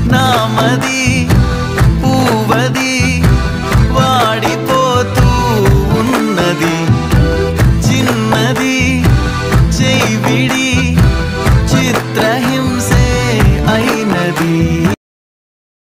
నామది పూవది వాడిపోతూ ఉన్నది చిన్నది చెయ్యి విడి చిత్రహింసే అయినది।